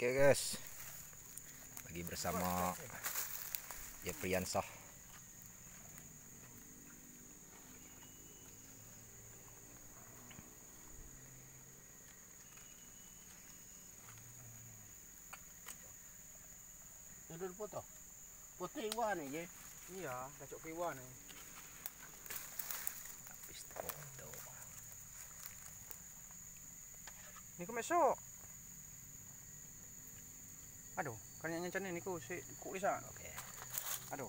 Oke guys, lagi bersama Yepriansah. Duduk foto. Foto iwan ni je. Iya, kacok kewan ni. Habis foto. Ni ko mesok. Aduh, kanya macam ni ko si kuk lisa. Oke. Aduh.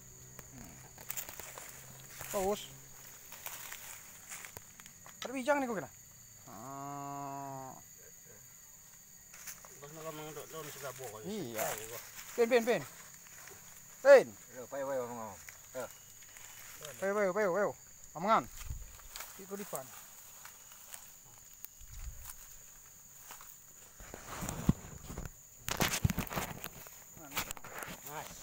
Terus. Ada bijang ni ko kena. Bas nak mengandok daun segabo ko. Iya. Pen. Pen. Payo ngomong. Payo. Amangan. Iko dipan. Mas.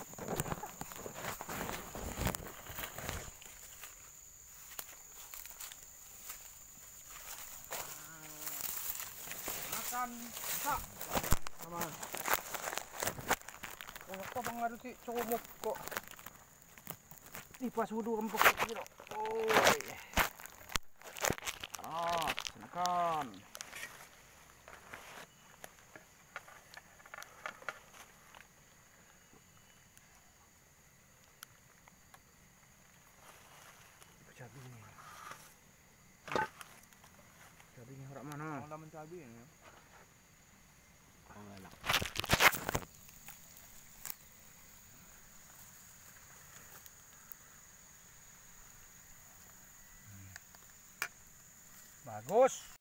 Makan. Bisa. Aman. Oh, apa pengaruh ti cowok kok. Ni pas wudu empuk gitu. Oi. Silakan. Cabai ni. Cabai ni harap mana? Orang dah cabai ni. Pangalak. Bagus.